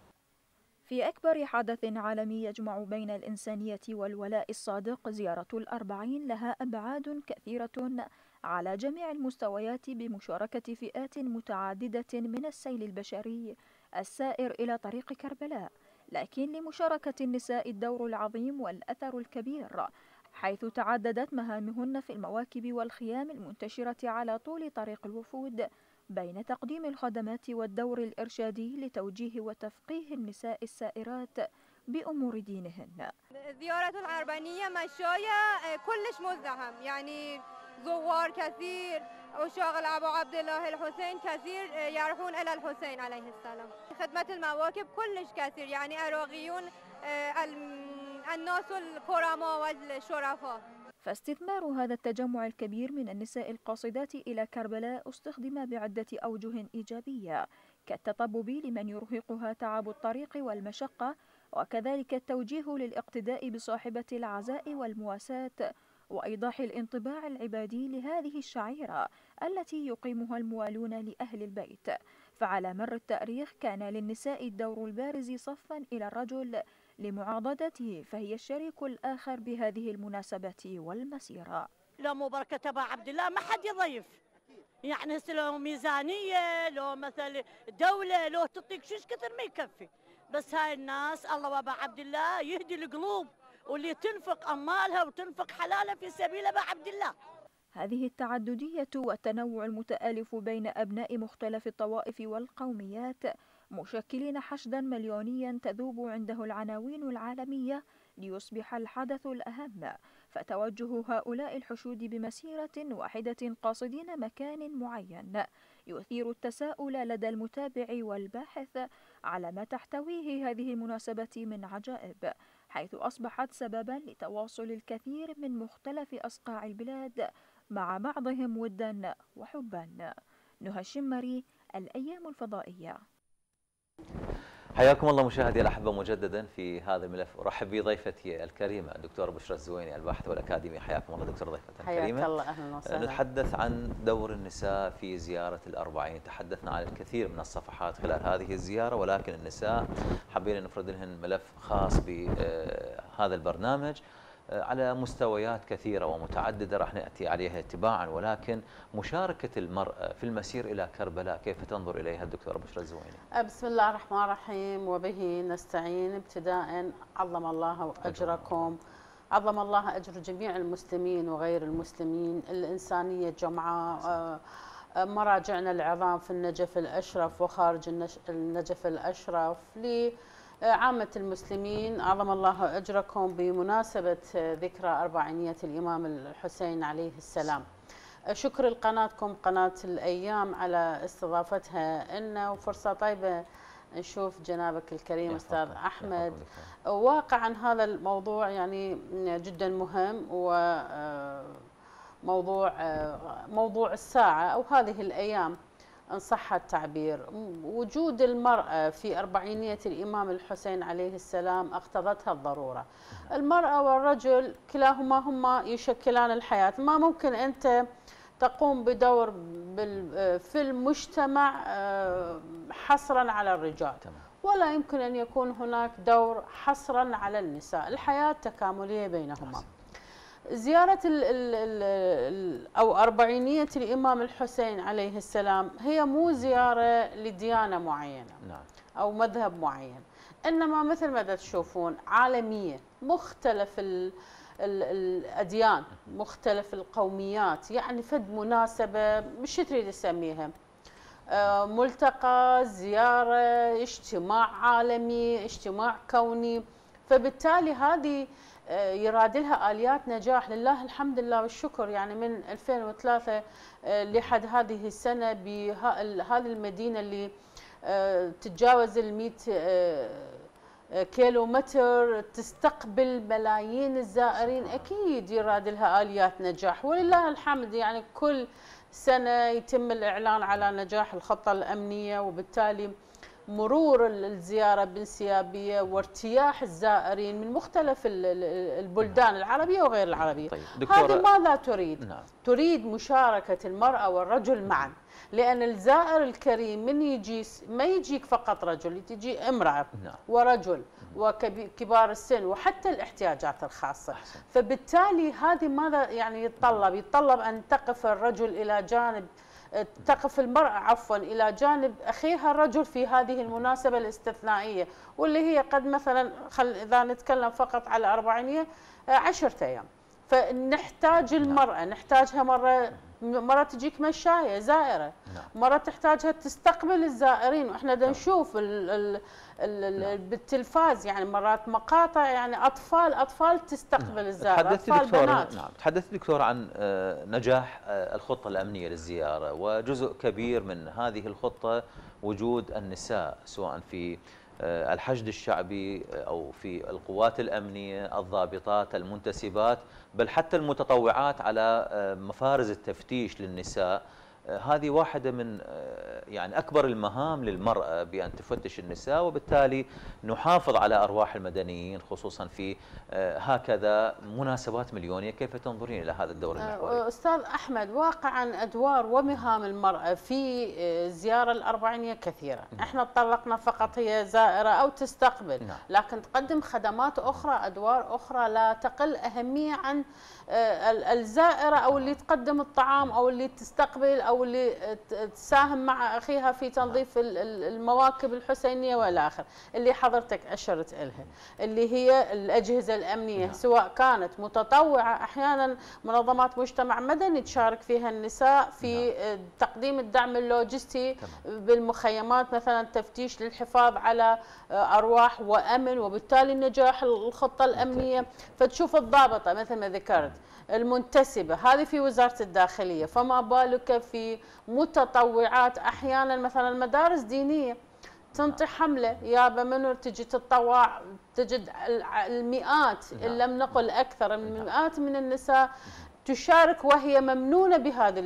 في أكبر حدث عالمي يجمع بين الإنسانية والولاء الصادق، زيارة الأربعين لها أبعاد كثيرة على جميع المستويات بمشاركة فئات متعددة من السيل البشري السائر إلى طريق كربلاء، لكن لمشاركة النساء الدور العظيم والأثر الكبير، حيث تعددت مهامهن في المواكب والخيام المنتشرة على طول طريق الوفود، بين تقديم الخدمات والدور الإرشادي لتوجيه وتفقيه النساء السائرات بأمور دينهن.
زيارة الأربعينية مشاية كلش مزدحم، يعني زوار كثير، وشاغل أبو عبد الله الحسين كثير يروحون إلى الحسين عليه السلام. خدمة المواكب كلش كثير، يعني عراقيون، الناس الكرماء والشرفاء.
فاستثمار هذا التجمع الكبير من النساء القاصدات إلى كربلاء استخدم بعدة أوجه إيجابية، كالتطبب لمن يرهقها تعب الطريق والمشقة، وكذلك التوجيه للاقتداء بصاحبة العزاء والمواساة، وإيضاح الانطباع العبادي لهذه الشعيرة التي يقيمها الموالون لأهل البيت. فعلى مر التاريخ كان للنساء الدور البارز صفا إلى الرجل لمعاضدته، فهي الشريك الآخر بهذه المناسبة والمسيرة.
لو مو بركة أبا عبد الله ما حد يضيف، يعني لو ميزانية، لو مثلا دولة، لو تعطيك شوش كثر ما يكفي، بس هاي الناس الله وأبا عبد الله يهدي القلوب، واللي تنفق أموالها وتنفق حلالها في سبيل أبا عبد الله.
هذه التعددية والتنوع المتآلف بين أبناء مختلف الطوائف والقوميات مشكلين حشدا مليونيا تذوب عنده العناوين العالمية ليصبح الحدث الأهم، فتوجه هؤلاء الحشود بمسيرة واحدة قاصدين مكان معين يثير التساؤل لدى المتابع والباحث على ما تحتويه هذه المناسبة من عجائب، حيث أصبحت سببا لتواصل الكثير من مختلف أصقاع البلاد مع بعضهم ودا وحبا. نهى الشمري، الأيام الفضائية.
حياكم الله مشاهدي الأحبة مجددا في هذا الملف. أرحب بضيفتي الكريمة الدكتورة بشرى الزويني، الباحثة والأكاديمية. حياكم الله دكتورة ضيفتنا الكريمة.
حياك الله، أهلا وسهلا.
نتحدث عن دور النساء في زيارة الأربعين، تحدثنا عن الكثير من الصفحات خلال هذه الزيارة، ولكن النساء حبينا نفرد لهن ملف خاص بهذا البرنامج على مستويات كثيرة ومتعددة راح نأتي عليها اتباعا، ولكن مشاركة المرأة في المسير إلى كربلاء كيف تنظر إليها الدكتورة بشرى الزويني؟
بسم الله الرحمن الرحيم، وبه نستعين. ابتداء عظم الله أجركم، عظم الله أجر جميع المسلمين وغير المسلمين، الإنسانية جمعاء، مراجعنا العظام في النجف الأشرف وخارج النجف الأشرف، عامة المسلمين عظم الله أجركم بمناسبة ذكرى أربعينية الإمام الحسين عليه السلام. شكر لقناتكم قناة الأيام على استضافتها لنا، وفرصة طيبة نشوف جنابك الكريم أستاذ أحمد. واقعا هذا الموضوع يعني جدا مهم، وموضوع موضوع الساعة أو هذه الأيام إن صح التعبير. وجود المرأة في أربعينية الإمام الحسين عليه السلام اقتضتها الضرورة. المرأة والرجل كلاهما هما يشكلان الحياة، ما ممكن أنت تقوم بدور في المجتمع حصرا على الرجال، ولا يمكن أن يكون هناك دور حصرا على النساء، الحياة تكاملية بينهما. زيارة ال ال ال أو أربعينية الإمام الحسين عليه السلام هي مو زيارة لديانة معينة أو مذهب معين، إنما مثل ما تشوفون عالمية، مختلف ال ال الأديان، مختلف القوميات، يعني فد مناسبة مش تريد تسميها ملتقى، زيارة، اجتماع عالمي، اجتماع كوني، فبالتالي هذه يراد لها آليات نجاح. لله الحمد لله والشكر، يعني من ألفين وثلاثة لحد هذه السنة بهذه المدينة اللي تتجاوز المئة كيلو متر تستقبل ملايين الزائرين، أكيد يراد لها آليات نجاح، ولله الحمد. يعني كل سنة يتم الإعلان على نجاح الخطة الأمنية، وبالتالي مرور الزيارة بانسيابية وارتياح الزائرين من مختلف البلدان العربية وغير العربية.
طيب
هذه ماذا تريد؟
نعم.
تريد مشاركة المرأة والرجل معا، لأن الزائر الكريم من يجي ما يجيك فقط رجل، تجي امرأة نعم. ورجل وكبار السن وحتى الاحتياجات الخاصة. أحسن. فبالتالي هذه ماذا يعني يتطلب؟ يتطلب أن تقف الرجل إلى جانب تقف المرأة عفوا إلى جانب أخيها الرجل في هذه المناسبة الاستثنائية، واللي هي قد مثلا خل إذا نتكلم فقط على أربعينية عشرة أيام. فنحتاج المرأة، نحتاجها مرة مرة تجيك مشاية زائرة، مرة تحتاجها تستقبل الزائرين. واحنا دا نشوف ال ال ال بالتلفاز يعني مرات مقاطع يعني اطفال اطفال تستقبل الزائر، اطفال بنات.
نعم، تحدثت دكتور عن نجاح الخطة الأمنية للزيارة، وجزء كبير من هذه الخطة وجود النساء سواء في الحشد الشعبي أو في القوات الأمنية، الضابطات، المنتسبات، بل حتى المتطوعات على مفارز التفتيش للنساء. هذه واحدة من يعني أكبر المهام للمرأة بأن تفتش النساء، وبالتالي نحافظ على أرواح المدنيين خصوصا في هكذا مناسبات مليونية. كيف تنظرين إلى هذا الدور المحوري؟
أستاذ أحمد، واقعا أدوار ومهام المرأة في الزيارة الأربعينية كثيرة. م. احنا تطرقنا فقط هي زائرة أو تستقبل. نعم. لكن تقدم خدمات أخرى، أدوار أخرى لا تقل أهمية عن الزائرة أو اللي تقدم الطعام أو اللي تستقبل أو اللي تساهم مع أخيها في تنظيف المواكب الحسينية والى آخره، اللي حضرتك أشرت إلها، اللي هي الأجهزة الأمنية. سواء كانت متطوعة، أحيانا منظمات مجتمع مدني تشارك فيها النساء في تقديم الدعم اللوجستي بالمخيمات، مثلا تفتيش للحفاظ على أرواح وأمن وبالتالي نجاح الخطة الأمنية. فتشوف الضابطة مثل ما ذكرت، المنتسبة هذه في وزارة الداخلية، فما بالك في متطوعات. أحيانا مثلا مدارس دينية تنطي حملة يابا منو تجي تتطوع، تجد المئات إن لم نقل أكثر من المئات من النساء تشارك وهي ممنونة بهذه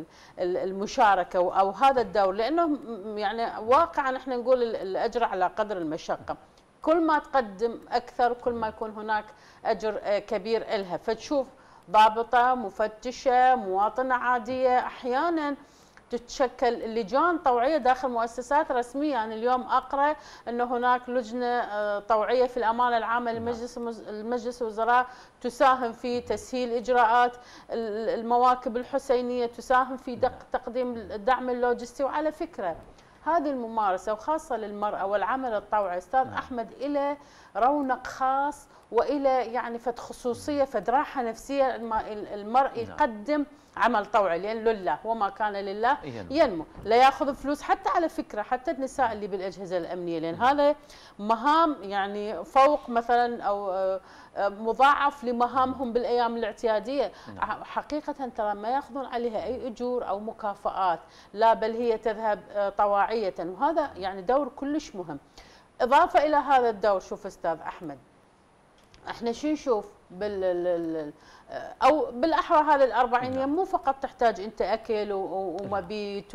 المشاركة أو هذا الدور، لأنه يعني واقعا احنا نقول الأجر على قدر المشقة. كل ما تقدم أكثر كل ما يكون هناك أجر كبير إلها. فتشوف ضابطة، مفتشة، مواطنة عادية، أحيانا تتشكل لجان طوعية داخل مؤسسات رسمية. يعني اليوم أقرأ أن هناك لجنة طوعية في الأمانة العامة لمجلس المجلس الوزراء تساهم في تسهيل إجراءات المواكب الحسينية، تساهم في تقديم الدعم اللوجستي. وعلى فكرة هذه الممارسة وخاصة للمرأة والعمل الطوعي أستاذ أحمد إلى رونق خاص وإلى يعني فد خصوصية، فد راحة نفسية. المرء يقدم عمل طوعي لأن لله وما كان لله ينمو. لا ياخذ فلوس حتى على فكرة حتى النساء اللي بالأجهزة الأمنية، لأن هذا مهام يعني فوق مثلا أو مضاعف لمهامهم بالأيام الاعتيادية. حقيقة ترى ما ياخذون عليها أي أجور أو مكافآت، لا بل هي تذهب طواعية، وهذا يعني دور كلش مهم. إضافة إلى هذا الدور، شوف أستاذ أحمد، احنا شو نشوف بال او بالاحرى هذه الأربعينية مو فقط تحتاج انت اكل ومبيت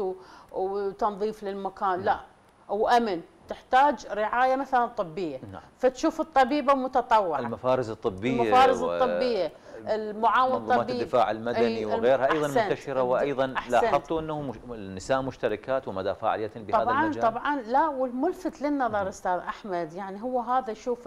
وتنظيف للمكان، لا، وامن، تحتاج رعايه مثلا طبيه. نعم. فتشوف الطبيبه متطوعه،
المفارز الطبيه
المفارز الطبيه، المعاون الطبي،
منظمات الدفاع المدني وغيرها ايضا منتشره، وايضا
أحسنت.
لاحظتوا انه مش النساء مشتركات ومدى فاعليتهن بهذا
طبعا
المجال.
طبعا لا، والملفت للنظر استاذ احمد يعني هو هذا. شوف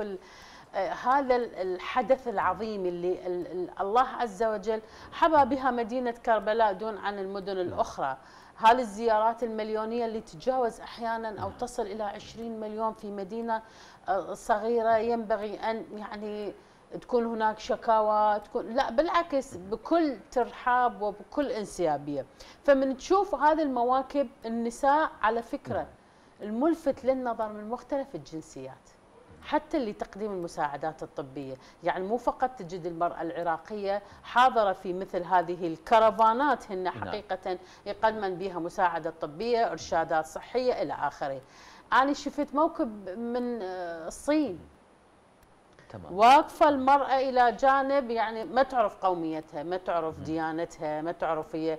هذا الحدث العظيم اللي الله عز وجل حبى بها مدينة كربلاء دون عن المدن الأخرى. هذه الزيارات المليونية اللي تتجاوز أحيانا أو تصل إلى عشرين مليون في مدينة صغيرة، ينبغي أن يعني تكون هناك شكاوى، تكون لا بالعكس بكل ترحاب وبكل انسيابية. فمن تشوف هذه المواكب النساء على فكرة الملفت للنظر من مختلف الجنسيات، حتى لتقديم المساعدات الطبية. يعني مو فقط تجد المرأة العراقية حاضرة في مثل هذه الكرفانات، هن حقيقة يقدمن بها مساعدة طبية، إرشادات صحية إلى آخره. أنا شفت موكب من الصين
تمام.
واقفة المرأة إلى جانب، يعني ما تعرف قوميتها، ما تعرف ديانتها، ما تعرف هي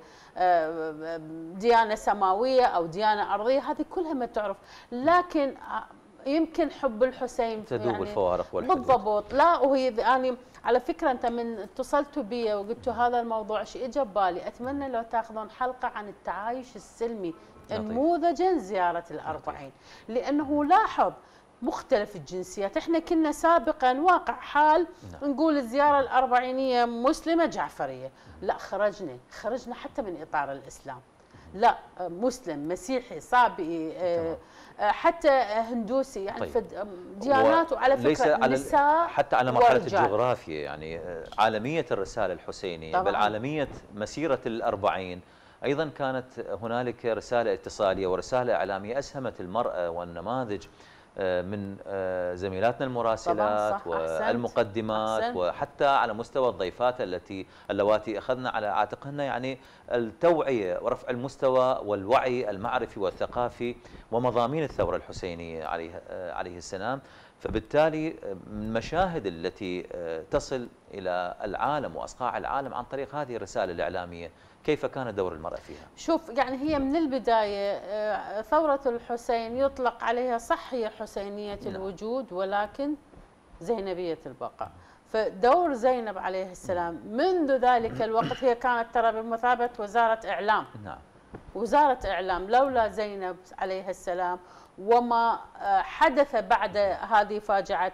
ديانة سماوية أو ديانة أرضية، هذه كلها ما تعرف. لكن يمكن حب الحسين
تذوب
يعني
الفوارق والحدود.
بالضبط. لا وهي يعني على فكرة أنت من اتصلتوا بي وقلتوا هذا الموضوع شيء إجا ببالي، أتمنى لو تاخذون حلقة عن التعايش السلمي نموذجا زيارة الأربعين، لأنه لاحظ مختلف الجنسيات. احنا كنا سابقا واقع حال نعم. نقول الزيارة الأربعينية مسلمة جعفرية، لا خرجنا خرجنا حتى من إطار الإسلام، لا مسلم مسيحي صابئي آه حتى هندوسي، يعني طيب. ديانات. وعلى فكرة على
نساء حتى على مرحلة الجغرافيا، يعني عالمية الرسالة الحسينية طبعا. بل عالمية مسيرة الأربعين أيضا كانت هنالك رسالة اتصالية ورسالة إعلامية أسهمت المرأة والنماذج من زميلاتنا المراسلات والمقدمات أحسنت. وحتى على مستوى الضيفات التي اللواتي أخذنا على عاتقهن يعني التوعية ورفع المستوى والوعي المعرفي والثقافي ومضامين الثورة الحسينية عليه عليه السلام. فبالتالي من المشاهد التي تصل إلى العالم وأصقاع العالم عن طريق هذه الرسالة الإعلامية، كيف كان دور المرأة فيها؟
شوف يعني هي من البداية ثورة الحسين يطلق عليها صح هي حسينية نعم. الوجود ولكن زينبية البقاء. فدور زينب عليه السلام منذ ذلك الوقت هي كانت ترى بمثابة وزارة إعلام نعم. وزارة إعلام، لولا زينب عليه السلام وما حدث بعد هذه فاجعة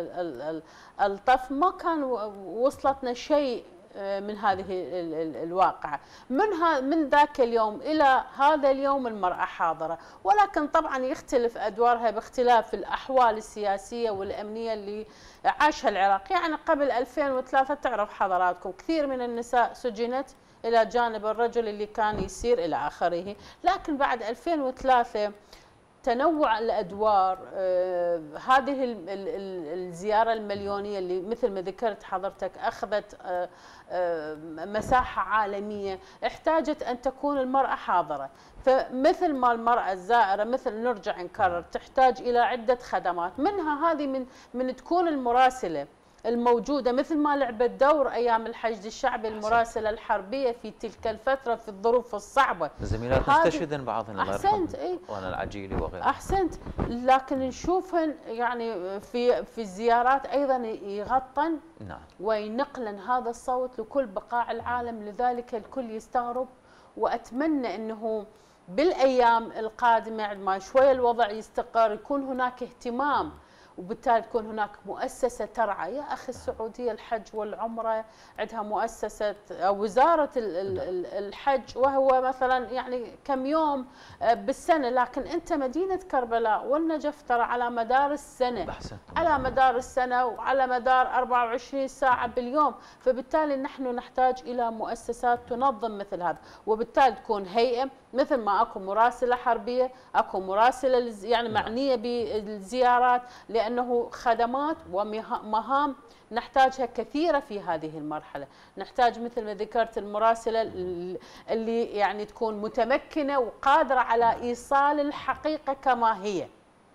الطف ما كان وصلتنا شيء من هذه الواقعة. من من ذاك اليوم إلى هذا اليوم المرأة حاضرة، ولكن طبعا يختلف أدوارها باختلاف الأحوال السياسية والأمنية اللي عاشها العراق. يعني قبل ألفين وثلاثة تعرف حضراتكم كثير من النساء سجنت إلى جانب الرجل اللي كان يسير إلى آخره، لكن بعد ألفين وثلاثة تنوع الأدوار. آه هذه ال ال الزيارة المليونية اللي مثل ما ذكرت حضرتك أخذت آه آه مساحة عالمية، احتاجت أن تكون المرأة حاضرة. فمثل ما المرأة الزائرة مثل نرجع نكرر تحتاج إلى عدة خدمات، منها هذه من من تكون المراسلة الموجودة مثل ما لعبت دور أيام الحشد الشعبي المراسلة الحربية في تلك الفترة في الظروف الصعبة.
زميلات نستشهدن بعضهن الله يرحمهم
إيه؟
وأنا العجيلي وغيره.
أحسنت. لكن نشوفهن يعني في في الزيارات أيضا يغطن نعم. وينقلن هذا الصوت لكل بقاع العالم، لذلك الكل يستغرب. وأتمنى أنه بالأيام القادمة عندما شوية الوضع يستقر يكون هناك اهتمام، وبالتالي تكون هناك مؤسسة ترعى. يا أخي السعودية الحج والعمرة عندها مؤسسة أو وزارة الحج، وهو مثلا يعني كم يوم بالسنة، لكن أنت مدينة كربلاء والنجف ترى على مدار السنة على مدار السنة وعلى مدار أربعة وعشرين ساعة باليوم. فبالتالي نحن نحتاج إلى مؤسسات تنظم مثل هذا، وبالتالي تكون هيئة مثل ما اكو مراسلة حربية اكو مراسلة يعني معنية بالزيارات، لأنه خدمات ومهام نحتاجها كثيرة في هذه المرحلة. نحتاج مثل ما ذكرت المراسلة اللي يعني تكون متمكنة وقادرة على إيصال الحقيقة كما هي،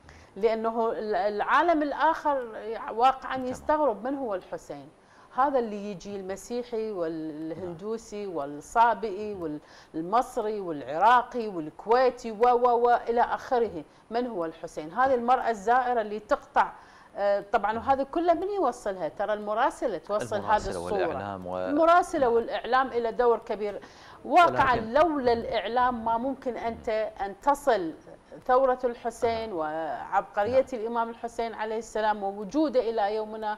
لأنه العالم الآخر واقعا يستغرب من هو الحسين. هذا اللي يجي المسيحي والهندوسي والصابئي والمصري والعراقي والكويتي و و و إلى آخره، من هو الحسين؟ هذه المرأة الزائرة اللي تقطع طبعا، وهذا كله من يوصلها؟ ترى المراسلة توصل هذه الصورة. والإعلام و... المراسلة والإعلام إلى دور كبير واقعا. لولا الإعلام ما ممكن أنت أن تصل ثورة الحسين وعبقرية الإمام الحسين عليه السلام ووجوده إلى يومنا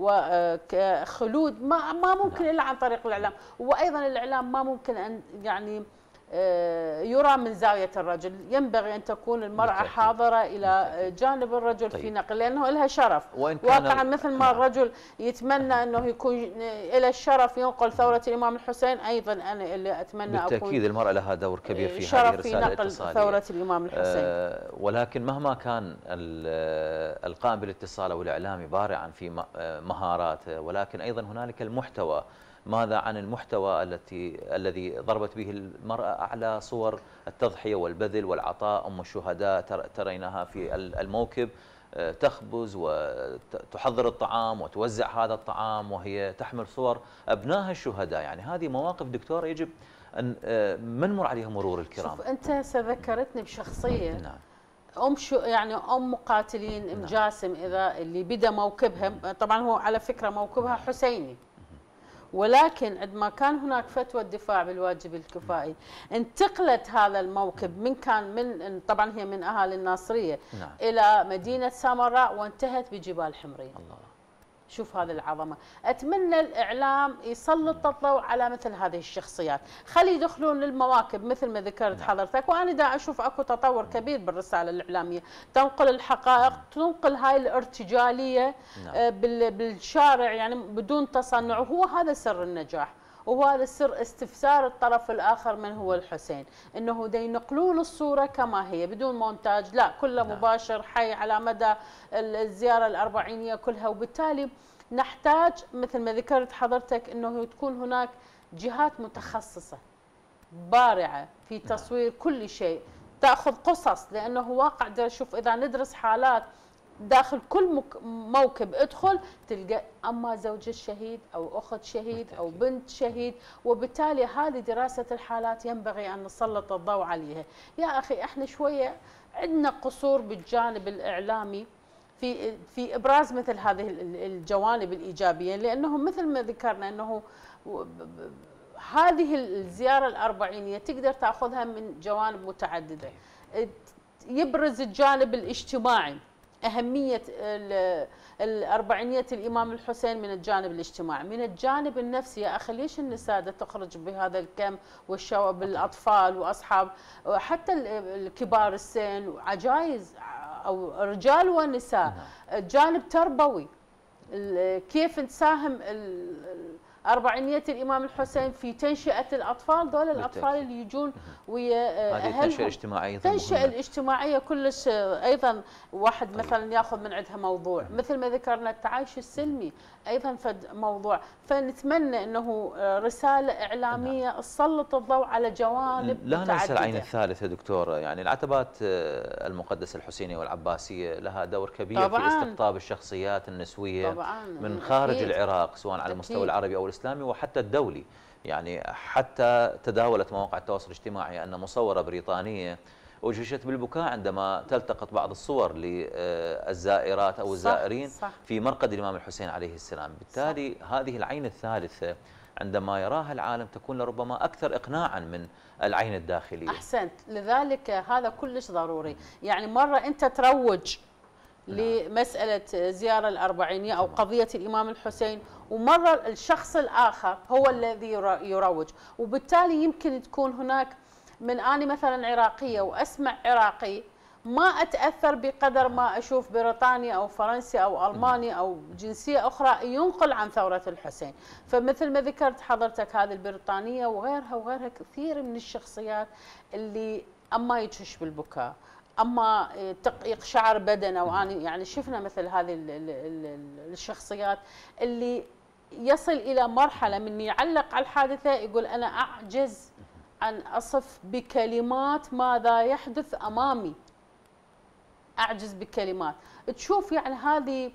وخلود، ما ما ممكن إلا عن طريق الإعلام. وأيضا الإعلام ما ممكن أن يعني يرى من زاوية الرجل، ينبغي أن تكون المرأة بالتأكيد. حاضرة إلى بالتأكيد. جانب الرجل طيب. في نقل، لأنه لها شرف. واقعا مثل ما الرجل يتمنى أنه يكون إلى الشرف ينقل ثورة الإمام الحسين، أيضا أنا اللي أتمنى
بالتأكيد
أكون
بالتأكيد المرأة لها دور كبير في
شرف
هذه الرسالة
في نقل ثورة الإمام الحسين.
آه ولكن مهما كان القائم بالاتصال أو الإعلامي بارعا في مهاراته، ولكن أيضا هنالك المحتوى. ماذا عن المحتوى التي الذي ضربت به المرأة أعلى صور التضحية والبذل والعطاء؟ أم الشهداء تريناها في الموكب تخبز وتحضر الطعام وتوزع هذا الطعام وهي تحمل صور أبنائها الشهداء. يعني هذه مواقف دكتور يجب أن ما نمر عليها مرور الكرام.
شوف أنت ذكرتني بشخصية
نعم.
أم شو يعني أم مقاتلين أم جاسم إذا اللي بدأ موكبها، طبعا هو على فكرة موكبها حسيني، ولكن عندما كان هناك فتوى الدفاع بالواجب الكفائي انتقلت هذا الموكب من كان من طبعا هي من أهالي الناصرية
نعم.
إلى مدينة سامراء وانتهت بجبال حمرين.
الله.
شوف هذه العظمة. أتمنى الإعلام يسلط الضوء على مثل هذه الشخصيات، خلي يدخلون للمواكب مثل ما ذكرت
نعم.
حضرتك، وأنا دا أشوف أكو تطور كبير بالرسالة الإعلامية، تنقل الحقائق، تنقل هاي الارتجالية
نعم.
بالشارع يعني بدون تصنع، وهو هذا سر النجاح، وهو هذا سر استفسار الطرف الآخر من هو الحسين، إنه دا ينقلون الصورة كما هي بدون مونتاج، لا كله
نعم.
مباشر حي على مدى الزيارة الأربعينية كلها. وبالتالي نحتاج مثل ما ذكرت حضرتك إنه تكون هناك جهات متخصصة بارعة في تصوير كل شيء، تأخذ قصص، لأنه واقع دا شوف إذا ندرس حالات داخل كل موكب ادخل تلقى اما زوج الشهيد او اخت شهيد او بنت شهيد، وبالتالي هذه دراسه الحالات ينبغي ان نسلط الضوء عليها. يا اخي احنا شويه عندنا قصور بالجانب الاعلامي في في ابراز مثل هذه الجوانب الايجابيه، لانه مثل ما ذكرنا انه هذه الزياره الاربعينيه تقدر تاخذها من جوانب متعدده. يبرز الجانب الاجتماعي، أهمية الأربعينية الإمام الحسين من الجانب الاجتماعي، من الجانب النفسي. يا أخي ليش النساء تخرج بهذا الكم والشباب الأطفال وأصحاب حتى الكبار السن وعجائز أو رجال ونساء، جانب تربوي كيف تساهم أربعينية الإمام الحسين في تنشئة الأطفال، دول الأطفال اللي يجون ويا أهلهم.
هذه التنشئة الاجتماعية،
التنشئة الاجتماعية كلش أيضا واحد مثلا ياخذ من عندها موضوع، مثل ما ذكرنا التعايش السلمي أيضا فد موضوع. فنتمنى أنه رسالة إعلامية تسلط الضوء على جوانب
لا
متعددة.
ننسى العين الثالثة دكتور، يعني العتبات المقدسة الحسينية والعباسية لها دور كبير طبعاً في استقطاب الشخصيات النسوية طبعاً من خارج أكيد. العراق سواء على المستوى العربي أو الإسلامي وحتى الدولي. يعني حتى تداولت مواقع التواصل الاجتماعي أن مصورة بريطانية أجهشت بالبكاء عندما تلتقط بعض الصور للزائرات أو الزائرين صح صح في مرقد الإمام الحسين عليه السلام. بالتالي صح. هذه العين الثالثة عندما يراها العالم تكون لربما أكثر إقناعا من العين الداخلية.
أحسنت، لذلك هذا كلش ضروري. يعني مرة أنت تروج لمسألة زيارة الأربعينية أو قضية الإمام الحسين، ومرة الشخص الآخر هو الذي يروج، وبالتالي يمكن تكون هناك من أنا مثلا عراقية وأسمع عراقي ما أتأثر بقدر ما أشوف بريطانيا أو فرنسي أو ألماني أو جنسية أخرى ينقل عن ثورة الحسين. فمثل ما ذكرت حضرتك هذه البريطانية وغيرها وغيرها كثير من الشخصيات اللي أما يجهش بالبكاء أما يقشعر بدنه، وأنا يعني شفنا مثل هذه الشخصيات اللي يصل إلى مرحلة من يعلق على الحادثة يقول أنا أعجز أن أصف بكلمات ماذا يحدث أمامي، أعجز بكلمات. تشوف يعني هذه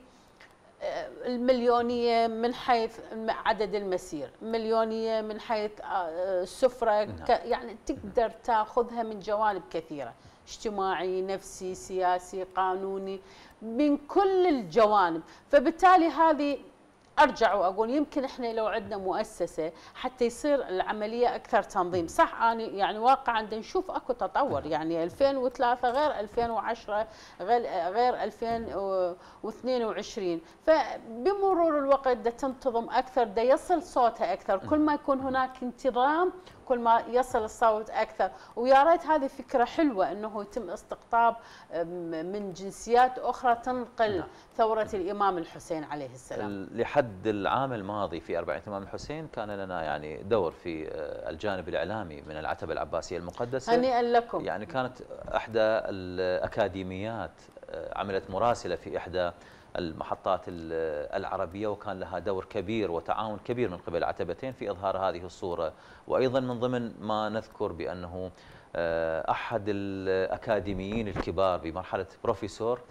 المليونية من حيث عدد المسير، مليونية من حيث السفرة، يعني تقدر تأخذها من جوانب كثيرة، اجتماعي، نفسي، سياسي، قانوني، من كل الجوانب. فبالتالي هذه ارجع واقول يمكن احنا لو عندنا مؤسسه حتى يصير العمليه اكثر تنظيم. صح انا يعني واقع عندنا نشوف اكو تطور، يعني ألفين وثلاثة غير ألفين وعشرة غير غير ألفين واثنين وعشرين، فبمرور الوقت دا تنتظم اكثر، دا يصل صوتها اكثر. كل ما يكون هناك انتظام كل ما يصل الصوت اكثر. ويا ريت هذه فكره حلوه انه يتم استقطاب من جنسيات اخرى تنقل نعم. ثوره الامام الحسين عليه السلام.
لحد العام الماضي في أربعينية الامام الحسين كان لنا يعني دور في الجانب الاعلامي من العتبه العباسيه المقدسه.
هنيئا لكم.
يعني كانت احدى الاكاديميات عملت مراسله في احدى المحطات العربية، وكان لها دور كبير وتعاون كبير من قبل العتبتين في إظهار هذه الصورة. وأيضا من ضمن ما نذكر بأنه أحد الأكاديميين الكبار بمرحلة بروفيسور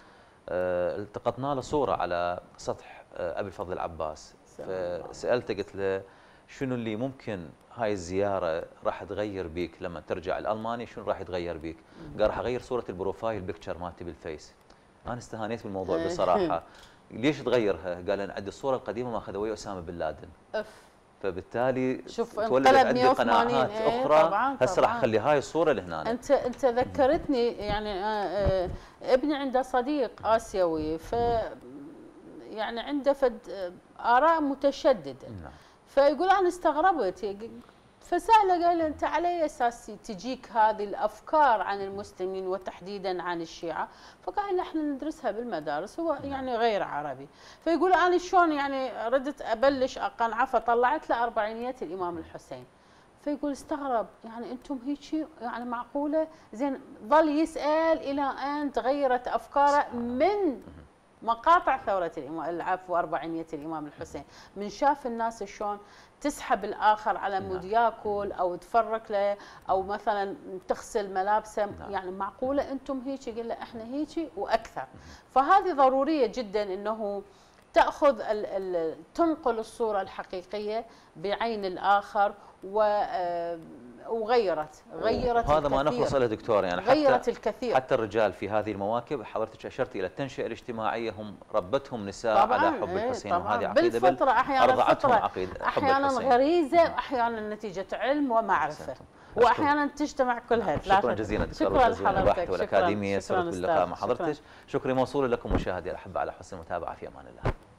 التقطنا له صورة على سطح أبي الفضل العباس، فسألته قلت له شنو اللي ممكن هاي الزيارة راح تغير بيك لما ترجع لألمانيا، شنو راح يتغير بيك؟ قال راح أغير صورة البروفايل بيكتشر مالتي بالفيس. أنا استهانيت بالموضوع بصراحة. ليش تغيرها؟ قال أنا عندي الصورة القديمة ماخذها ويا أسامة بن لادن.
فبالتالي
شوف تولدت عندي قناعات اخرى، هسه راح اخلي هاي الصوره لهنا.
انت انت ذكرتني يعني آه آه ابني عنده صديق اسيوي، ف يعني عنده فد اراء متشدده. نعم. فيقول انا استغربت، فسأله قال انت على اي اساس تجيك هذه الافكار عن المسلمين وتحديدا عن الشيعه؟ فقال احنا ندرسها بالمدارس، هو يعني غير عربي. فيقول انا شلون يعني ردت ابلش اقنعه، فطلعت له اربعينيات الامام الحسين. فيقول استغرب يعني انتم هيك يعني معقوله؟ زين ظل يسال الى ان تغيرت افكاره من مقاطع ثوره الامام العفو اربعينيه الامام الحسين، من شاف الناس شلون تسحب الاخر على مود ياكل او تفرك له او مثلا تغسل ملابسه. نعم. يعني معقوله انتم هيك؟ قال له احنا هيك واكثر. فهذه ضروريه جدا انه تاخذ ال ال تنقل الصوره الحقيقيه بعين الاخر، و وغيرت غيرت
هذا ما نخلص له دكتور، يعني
غيرت
حتى
الكثير.
حتى الرجال في هذه المواكب حضرتك اشرتي الى التنشئه الاجتماعيه، هم ربتهم نساء على حب الحسين، وهذه عقيده
بالفطره، احيانا
ارضعتهم عقيده
احيانا غريزه، واحيانا نتيجه علم ومعرفه، واحيانا تجتمع كلها.
شكرا جزيلا دكتور،
شكرا لحضرتك
والاكاديميه، سعدت باللقاء مع حضرتك. شكري موصول لكم مشاهدي الاحبه على حسن المتابعه، في امان الله.